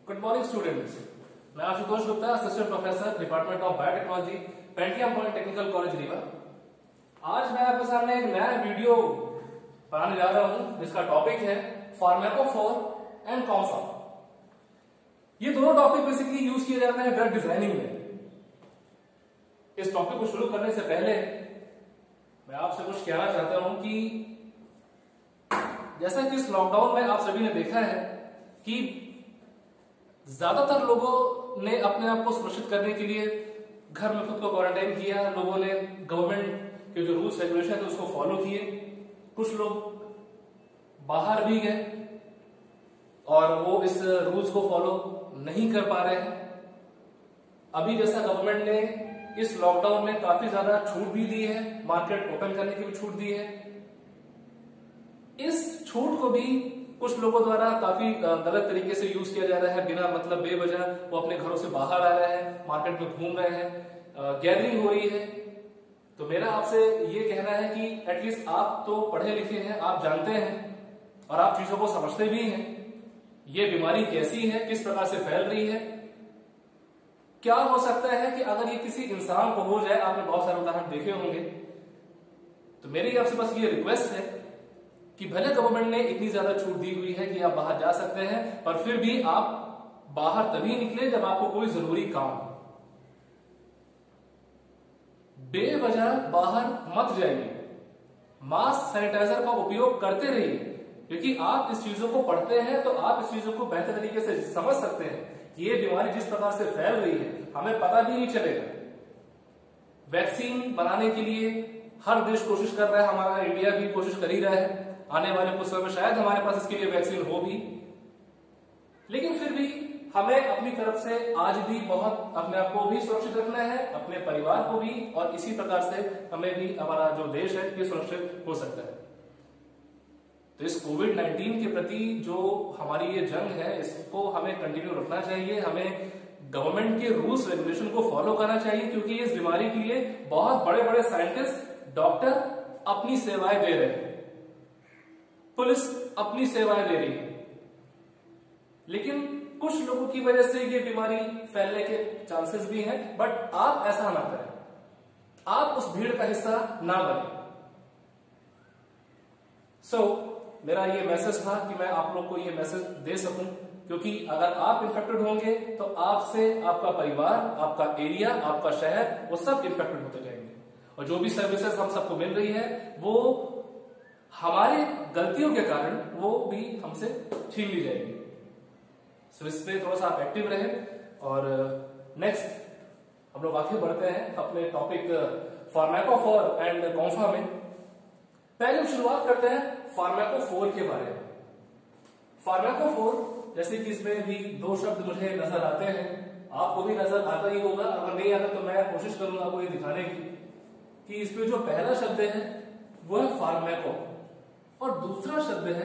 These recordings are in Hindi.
गुड मॉर्निंग स्टूडेंट्स, मैं Ashutosh Gupta, assistant professor department of biotechnology, Pentium point technical college Rewa. आज मैं आपके सामने एक नया वीडियो बनाने जा रहा हूं जिसका टॉपिक है फार्माकोफोर एंड कॉम्फा। ये दोनों टॉपिक बेसिकली यूज किए जाते हैं ड्रग डिजाइनिंग में। इस टॉपिक को शुरू करने से पहले मैं आपसे कुछ कहना चाहता हूं कि जैसा कि इस लॉकडाउन में आप सभी ने देखा है कि ज्यादातर लोगों ने अपने आप को सुरक्षित करने के लिए घर में खुद को क्वारंटाइन किया। लोगों ने गवर्नमेंट के जो रूल्स रेगुलेशन थे उसको फॉलो किए। कुछ लोग बाहर भी गए और वो इस रूल्स को फॉलो नहीं कर पा रहे हैं। अभी जैसा गवर्नमेंट ने इस लॉकडाउन में काफी ज्यादा छूट भी दी है, मार्केट ओपन करने की भी छूट दी है। इस छूट को भी कुछ लोगों द्वारा काफी गलत तरीके से यूज किया जा रहा है। बिना मतलब बेवजह वो अपने घरों से बाहर आ रहे हैं, मार्केट में घूम रहे हैं, गैदरिंग हो रही है। तो मेरा आपसे ये कहना है कि एटलीस्ट आप तो पढ़े लिखे हैं, आप जानते हैं और आप चीजों को समझते भी हैं। ये बीमारी कैसी है, किस प्रकार से फैल रही है, क्या हो सकता है कि अगर ये किसी इंसान को हो जाए। आपने बहुत सारे उदाहरण देखे होंगे। तो मेरी आपसे बस ये रिक्वेस्ट है कि भले गवर्नमेंट ने इतनी ज्यादा छूट दी हुई है कि आप बाहर जा सकते हैं, पर फिर भी आप बाहर तभी निकले जब आपको कोई जरूरी काम हो। बेवजह बाहर मत जाइए। मास्क सैनिटाइजर का उपयोग करते रहिए, क्योंकि आप इस चीजों को पढ़ते हैं तो आप इस चीजों को बेहतर तरीके से समझ सकते हैं कि ये बीमारी जिस प्रकार से फैल रही है हमें पता भी नहीं चलेगा। वैक्सीन बनाने के लिए हर देश कोशिश कर रहा है, हमारा इंडिया भी कोशिश कर ही रहा है। आने वाले कुछ समय में शायद हमारे पास इसके लिए वैक्सीन हो भी, लेकिन फिर भी हमें अपनी तरफ से आज भी बहुत अपने आप को भी सुरक्षित रखना है, अपने परिवार को भी, और इसी प्रकार से हमें भी हमारा जो देश है ये सुरक्षित हो सकता है। तो इस कोविड-19 के प्रति जो हमारी ये जंग है इसको हमें कंटिन्यू रखना चाहिए। हमें गवर्नमेंट के रूल्स रेगुलेशन को फॉलो करना चाहिए, क्योंकि इस बीमारी के लिए बहुत बड़े बड़े साइंटिस्ट, डॉक्टर अपनी सेवाएं दे रहे हैं, पुलिस अपनी सेवाएं दे रही है। लेकिन कुछ लोगों की वजह से ये बीमारी फैलने के चांसेस भी हैं, बट आप ऐसा ना करें, आप उस भीड़ का हिस्सा ना बने। मेरा ये मैसेज था कि मैं आप लोग को ये मैसेज दे सकूं, क्योंकि अगर आप इन्फेक्टेड होंगे तो आपसे आपका परिवार, आपका एरिया, आपका शहर, वो सब इन्फेक्टेड होते जाएंगे। और जो भी सर्विसेज हम सबको मिल रही है वो हमारी गलतियों के कारण वो भी हमसे छीन ली जाएगी। सो इस पे थोड़ा सा आप एक्टिव रहे। और नेक्स्ट हम लोग आगे बढ़ते हैं अपने टॉपिक फार्माकोफोर एंड कॉम्फा में। पहले हम शुरुआत करते हैं फार्माकोफोर के बारे में। फार्माकोफोर, जैसे कि इसमें भी दो शब्द मुझे नजर आते हैं, आपको भी नजर आता ही होगा। अगर नहीं आता तो मैं कोशिश करूंगा आपको ये दिखाने की कि इसमें जो पहला शब्द है वो है फार्माको और दूसरा शब्द है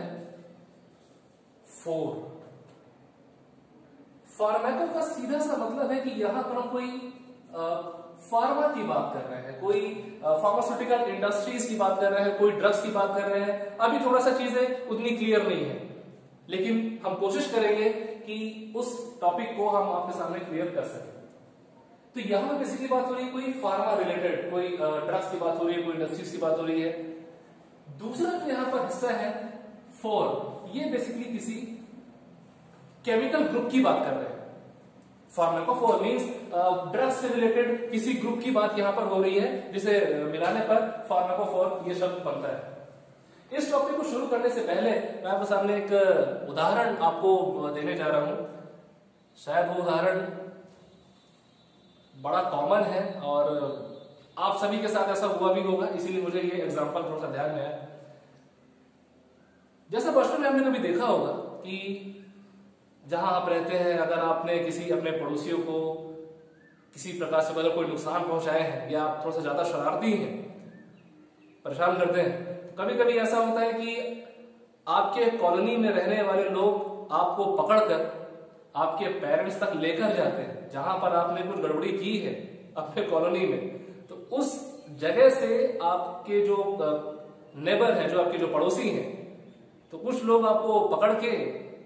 फोर। फार्माको का सीधा सा मतलब है कि यहां पर हम कोई फार्मा की बात कर रहे हैं, कोई फार्मास्यूटिकल इंडस्ट्रीज की बात कर रहे हैं, कोई ड्रग्स की बात कर रहे हैं। अभी थोड़ा सा चीजें उतनी क्लियर नहीं है, लेकिन हम कोशिश करेंगे कि उस टॉपिक को हम आपके सामने क्लियर कर सकें। तो यहां पर बेसिकली बात हो रही है कोई फार्मा रिलेटेड, कोई ड्रग्स की बात हो रही है, कोई इंडस्ट्रीज की बात हो रही है। दूसरा जो यहां पर हिस्सा है फोर, ये बेसिकली किसी केमिकल ग्रुप की बात कर रहे हैं। फार्माकोफोर मींस ड्रग्स से रिलेटेड किसी ग्रुप की बात यहां पर हो रही है, जिसे मिलाने पर फार्माकोफोर ये शब्द बनता है। इस टॉपिक को शुरू करने से पहले मैं आपके सामने एक उदाहरण आपको देने जा रहा हूं। शायद वो उदाहरण बड़ा कॉमन है और आप सभी के साथ ऐसा हुआ भी होगा, इसीलिए मुझे ये एग्जांपल थोड़ा सा ध्यान में आया। जैसा बचपन में हमने कभी देखा होगा कि जहां आप रहते हैं, अगर आपने किसी अपने पड़ोसियों को किसी प्रकार से मतलब कोई नुकसान पहुंचाए हैं या आप थोड़ा सा ज्यादा शरारती हैं, परेशान करते हैं, कभी कभी ऐसा होता है कि आपके कॉलोनी में रहने वाले लोग आपको पकड़कर आपके पेरेंट्स तक लेकर जाते हैं जहां पर आपने कुछ गड़बड़ी की है अपने कॉलोनी में। तो उस जगह से आपके जो नेबर है, जो आपके जो पड़ोसी हैं, तो कुछ लोग आपको पकड़ के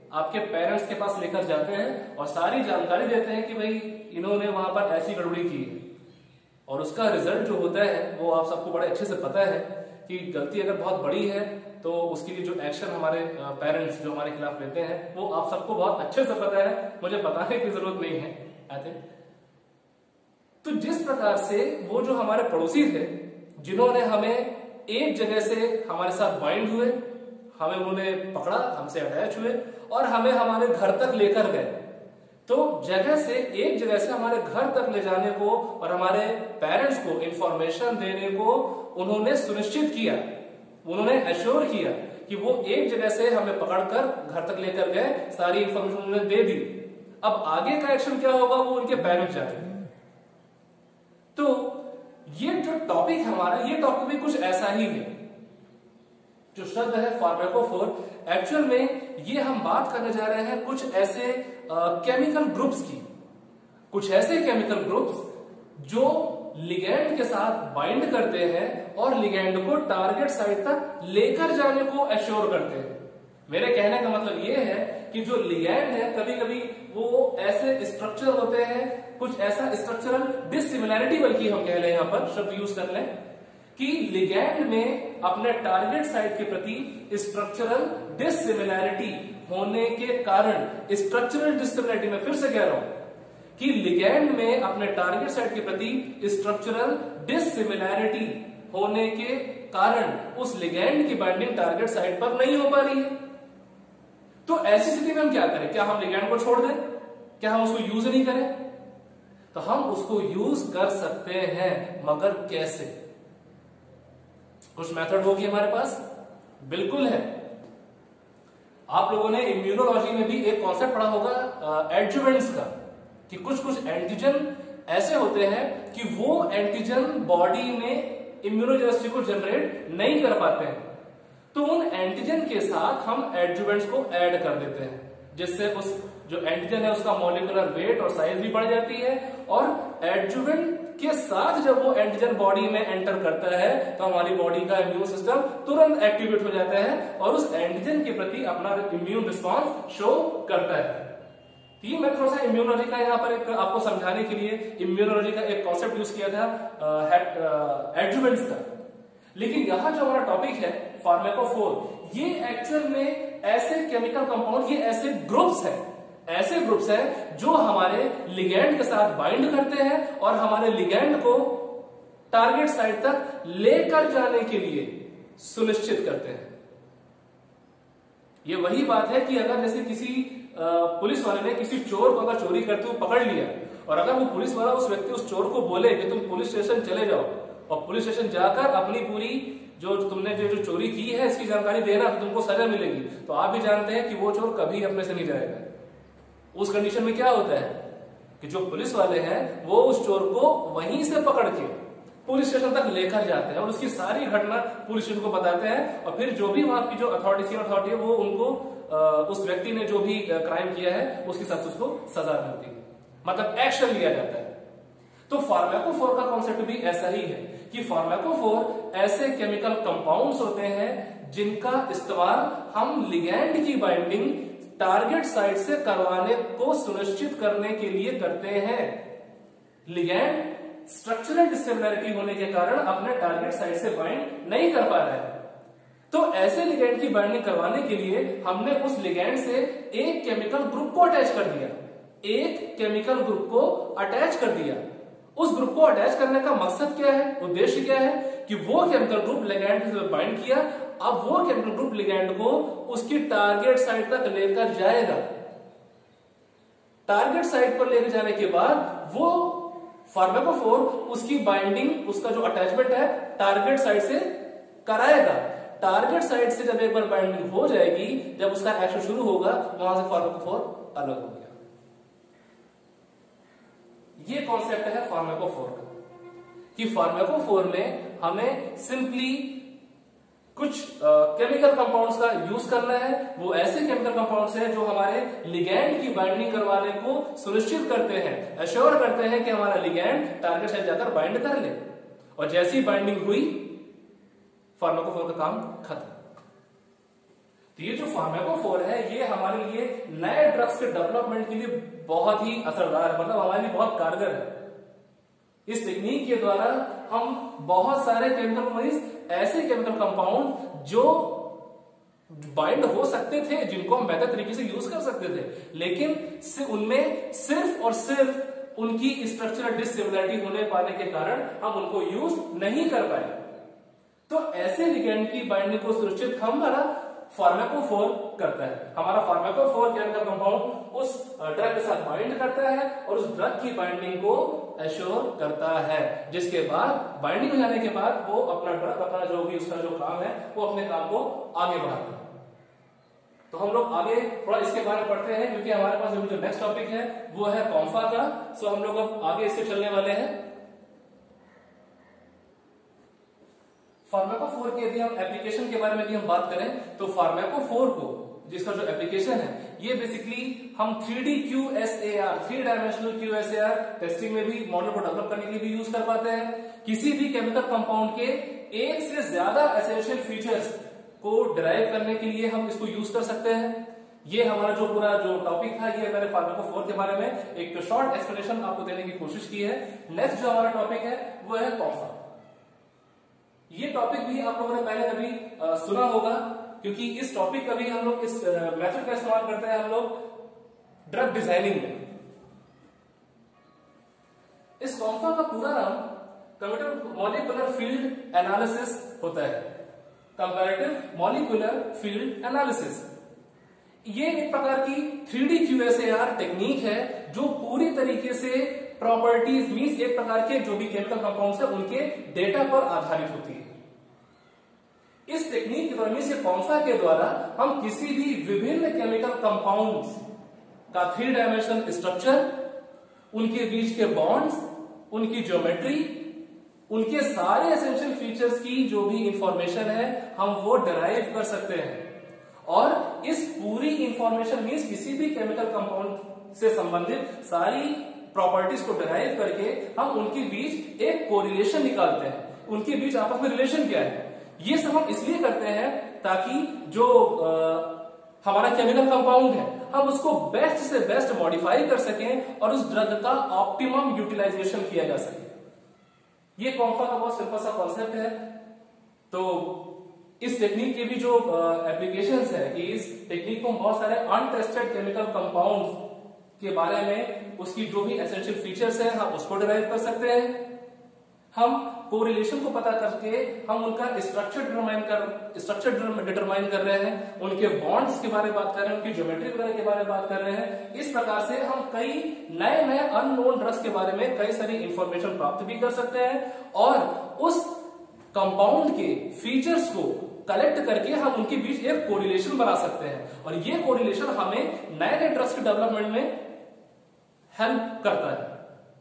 आपके पेरेंट्स के पास लेकर जाते हैं और सारी जानकारी देते हैं कि भाई इन्होंने वहां पर ऐसी गड़बड़ी की है, और उसका रिजल्ट जो होता है वो आप सबको बड़े अच्छे से पता है कि गलती अगर बहुत बड़ी है तो उसके लिए जो एक्शन हमारे पेरेंट्स जो हमारे खिलाफ लेते हैं वो आप सबको बहुत अच्छे से पता है, मुझे बताने की जरूरत नहीं है आई थिंक। तो जिस प्रकार से वो जो हमारे पड़ोसी थे जिन्होंने हमें एक जगह से हमारे साथ बाइंड हुए, हमें उन्होंने पकड़ा, हमसे अटैच हुए और हमें हमारे घर तक लेकर गए, तो जगह से एक जगह से हमारे घर तक ले जाने को और हमारे पेरेंट्स को इंफॉर्मेशन देने को उन्होंने सुनिश्चित किया, उन्होंने एश्योर किया कि वो एक जगह से हमें पकड़कर घर तक लेकर गए, सारी इंफॉर्मेशन उन्होंने दे दी। अब आगे का एक्शन क्या होगा वो उनके पेरेंट्स जाने। तो ये जो टॉपिक है हमारा, ये टॉपिक भी कुछ ऐसा ही है। जो शब्द है फार्माकोफोर, एक्चुअल में ये हम बात करने जा रहे हैं कुछ ऐसे केमिकल ग्रुप्स की, कुछ ऐसे केमिकल ग्रुप्स जो लिगैंड के साथ बाइंड करते हैं और लिगैंड को टारगेट साइट तक लेकर जाने को एश्योर करते हैं। मेरे कहने का मतलब ये है कि जो लिगैंड है कभी कभी वो ऐसे स्ट्रक्चर होते हैं, कुछ ऐसा स्ट्रक्चरल डिसिमिलैरिटी बल्कि हम कह लें, यहां पर शब्द यूज कर लें कि लिगैंड में अपने टारगेट साइट के प्रति स्ट्रक्चरल डिसिमिलैरिटी होने के कारण, स्ट्रक्चरल डिसिमिलैरिटी में फिर से कह रहा हूं कि लिगैंड में अपने टारगेट साइट के प्रति स्ट्रक्चरल डिसिमिलैरिटी होने के कारण उस लिगैंड की बाइंडिंग टारगेट साइट पर नहीं हो पा रही है। तो ऐसी स्थिति में हम क्या करें? क्या हम लिगैंड को छोड़ दें? क्या हम उसको यूज नहीं करें? तो हम उसको यूज कर सकते हैं, मगर कैसे? कुछ मेथड होगी हमारे पास, बिल्कुल है। आप लोगों ने इम्यूनोलॉजी में भी एक कॉन्सेप्ट पढ़ा होगा एडजुवेंट्स का, कि कुछ कुछ एंटीजन ऐसे होते हैं कि वो एंटीजन बॉडी में इम्यूनोजेनिसिटी को जनरेट नहीं कर पाते हैं, तो उन एंटीजन के साथ हम एडजुवेंट्स को ऐड कर देते हैं, जिससे उस जो एंटीजन है उसका मॉलिक्यूलर वेट और साइज भी बढ़ जाती है, और एडजुवेंट के साथ जब वो एंटीजन बॉडी में एंटर करता है तो हमारी बॉडी का इम्यून सिस्टम तुरंत एक्टिवेट हो जाता है और उस एंटीजन के प्रति अपना इम्यून रिस्पॉन्स शो करता है। ये मैं थोड़ा सा इम्यूनोलॉजी का यहाँ पर एक आपको समझाने के लिए इम्यूनोलॉजी का एक कॉन्सेप्ट यूज किया था एडजुवेंट्स का। लेकिन यहाँ जो हमारा टॉपिक है फार्माकोफोर, ये एक्चुअल में ऐसे केमिकल कंपाउंड, ये ऐसे ग्रुप्स हैं जो हमारे लिगैंड के साथ बाइंड करते हैं और हमारे लिगैंड को टारगेट साइट तक लेकर जाने के लिए सुनिश्चित करते हैं। ये वही बात है कि अगर जैसे किसी पुलिस वाले ने किसी चोर को अगर चोरी करते हुए पकड़ लिया और अगर वो पुलिस वाला उस व्यक्ति उस चोर को बोले कि तुम पुलिस स्टेशन चले जाओ और पुलिस स्टेशन जाकर अपनी पूरी जो तुमने जो चोरी की है इसकी जानकारी देना तो तुमको सजा मिलेगी, तो आप भी जानते हैं कि वो चोर कभी अपने से नहीं जाएगा। उस कंडीशन में क्या होता है कि जो पुलिस वाले हैं वो उस चोर को वहीं से पकड़ के पुलिस स्टेशन तक लेकर जाते हैं और उसकी सारी घटना पुलिस स्टेशन को बताते हैं, और फिर जो भी वहां की जो अथॉरिटी है वो उनको उस व्यक्ति ने जो भी क्राइम किया है उसके साथ उसको सजा मिलती है, मतलब एक्शन लिया जाता है। तो फार्माकोफोर का कॉन्सेप्ट भी ऐसा ही है कि फार्माकोफोर ऐसे केमिकल कंपाउंड्स होते हैं जिनका इस्तेमाल हम लिगैंड की बाइंडिंग टारगेट साइट से करवाने को सुनिश्चित करने के लिए करते हैं। लिगैंड स्ट्रक्चरल डिसिमिलैरिटी होने के कारण अपने टारगेट साइट से बाइंड नहीं कर पा रहा है, तो ऐसे लिगैंड की बाइंडिंग करवाने के लिए हमने उस लिगैंड से एक केमिकल ग्रुप को अटैच कर दिया, एक केमिकल ग्रुप को अटैच कर दिया। उस ग्रुप को अटैच करने का मकसद क्या है, उद्देश्य क्या है कि वो केमिकल ग्रुप लिगैंड से बाइंड किया, अब वो केमिकल ग्रुप लिगैंड को उसकी टारगेट साइट तक लेकर जाएगा। टारगेट साइट पर लेकर जाने के बाद वो फार्माकोफोर उसकी बाइंडिंग, उसका जो अटैचमेंट है टारगेट साइट से कराएगा। टारगेट साइट से जब एक बार बाइंडिंग हो जाएगी, जब उसका एक्शन शुरू होगा, वहां से फार्माकोफोर अलग हो गया। ये कॉन्सेप्ट है फार्माकोफोर का कि फार्माकोफोर में हमें सिंपली कुछ केमिकल कंपाउंड्स का यूज करना है। वो ऐसे केमिकल कंपाउंड्स हैं जो हमारे लिगैंड की बाइंडिंग करवाने को सुनिश्चित करते हैं, एश्योर करते हैं कि हमारा लिगैंड टारगेट साइट जाकर बाइंड कर ले, और जैसी बाइंडिंग हुई फार्माकोफोर का काम खत्म। तो ये जो फार्माकोफोर है ये हमारे लिए नए ड्रग्स के डेवलपमेंट के लिए बहुत ही असरदार है, मतलब हमारे लिए बहुत कारगर है। इस टेक्निक के द्वारा हम बहुत सारे केमिकल ऐसे केमिकल कंपाउंड जो बाइंड हो सकते थे, जिनको हम बेहतर तरीके से यूज कर सकते थे, लेकिन उनमें सिर्फ और सिर्फ उनकी स्ट्रक्चरल डिससिमिलरिटी होने पाने के कारण हम उनको यूज नहीं कर पाए। तो ऐसे लिगेंड की बाइंडिंग को सुरक्षित हमारा फार्माकोफोर करता है। हमारा फार्माकोफोर केमिकल कंपाउंड उस ड्रग के साथ बाइंड करता है और उस ड्रग की बाइंडिंग को एश्योर करता है, जिसके बाद बाइंडिंग हो जाने के बाद वो अपना ड्रग, अपना जो भी उसका जो काम है, वो अपने काम को आगे बढ़ाता है। तो हम लोग आगे थोड़ा इसके बारे में पढ़ते हैं, क्योंकि हमारे पास जो नेक्स्ट टॉपिक है वो है कॉम्फा का। सो हम लोग अब आगे इससे चलने वाले हैं। फार्माकोफोर की यदि हम एप्लीकेशन के बारे में यदि हम बात करें तो फार्माकोफोर को जिसका जो एप्लीकेशन है ये बेसिकली हम 3D QSAR, 3 dimensional QSAR testing में भी मॉडल को डेवलप करने के लिए भी यूज कर पाते हैं। किसी भी केमिकल कंपाउंड के एक से ज्यादा एसेंशियल फीचर्स को डिराइव करने के लिए हम इसको यूज कर सकते हैं। ये हमारा जो पूरा जो टॉपिक था ये मैंने फार्माकोफोर के बारे में एक शॉर्ट एक्सप्लेनेशन आपको देने की कोशिश की है। नेक्स्ट जो हमारा टॉपिक है वो है कॉम्फा। ये टॉपिक भी आप लोगों ने पहले कभी सुना होगा, क्योंकि इस टॉपिक का भी हम लोग इस मेथड का इस्तेमाल करते हैं हम लोग ड्रग डिजाइनिंग में। इस कॉम्फा का पूरा नाम कंप्यूटर मॉलिक्यूलर फील्ड एनालिसिस होता है, कंपैरेटिव मॉलिक्यूलर फील्ड एनालिसिस। ये एक प्रकार की 3D QSAR टेक्निक है जो पूरी तरीके से प्रॉपर्टीज मींस एक प्रकार के जो भी केमिकल कंपाउंड्स है उनके डेटा पर आधारित होती है। इस टेक्निक के द्वारा से कॉम्फा के द्वारा हम किसी भी विभिन्न केमिकल कंपाउंड्स का 3 डायमेंशनल स्ट्रक्चर, उनके बीच के बॉन्ड्स, उनकी ज्योमेट्री, उनके सारे एसेंशियल फीचर्स की जो भी इंफॉर्मेशन है हम वो डिराइव कर सकते हैं। और इस पूरी इंफॉर्मेशन मींस किसी भी केमिकल कंपाउंड से संबंधित सारी प्रॉपर्टीज को डिराइव करके हम उनके बीच एक कोरिलेशन निकालते हैं, उनके बीच आपस में रिलेशन क्या है। ये सब हम इसलिए करते हैं ताकि जो हमारा केमिकल कंपाउंड है हम उसको बेस्ट से बेस्ट मॉडिफाई कर सकें और उस ड्रग का ऑप्टिमम यूटिलाइजेशन किया जा सके। ये कॉम्फा का बहुत सिंपल सा कॉन्सेप्ट है। तो इस टेक्निक के भी जो एप्लीकेशंस है कि इस टेक्निक को बहुत सारे अनटेस्टेड केमिकल कंपाउंड्स के बारे में उसकी जो भी एसेंशियल फीचर्स है हम उसको डिराइव कर सकते हैं। हम कोरिलेशन को पता करके हम उनका स्ट्रक्चर डिटरमाइन कर रहे हैं, उनके बॉन्ड्स के बारे में बात कर रहे हैं, उनकी ज्योमेट्री वगैरह के बारे में बात कर रहे हैं। इस प्रकार से हम कई नए नए अननोन ड्रग्स के बारे में कई सारी इंफॉर्मेशन प्राप्त भी कर सकते हैं और उस कंपाउंड के फीचर्स को कलेक्ट करके हम उनके बीच एक कोरिलेशन बना सकते हैं और ये कोरिलेशन हमें नए नए ड्रग्स के डेवलपमेंट में हेल्प करता है।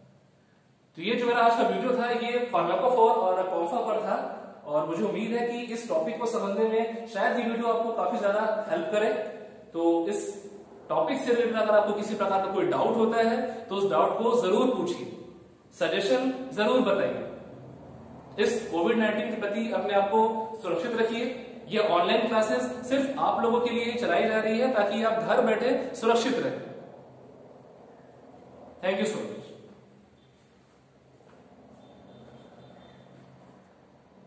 तो ये जो मेरा आज का वीडियो था ये फार्माकोफोर और कॉम्फा पर था और मुझे उम्मीद है कि इस टॉपिक को समझने में शायद ये वीडियो आपको काफी ज्यादा हेल्प करे। तो इस टॉपिक से रिलेटेड अगर आपको किसी प्रकार का कोई डाउट होता है तो उस डाउट को जरूर पूछिए, सजेशन जरूर बताइए। इस कोविड-19 के प्रति अपने आप को सुरक्षित रखिए। ये ऑनलाइन क्लासेस सिर्फ आप लोगों के लिए चलाई जा रही है ताकि आप घर बैठे सुरक्षित रहें। Thank you so much.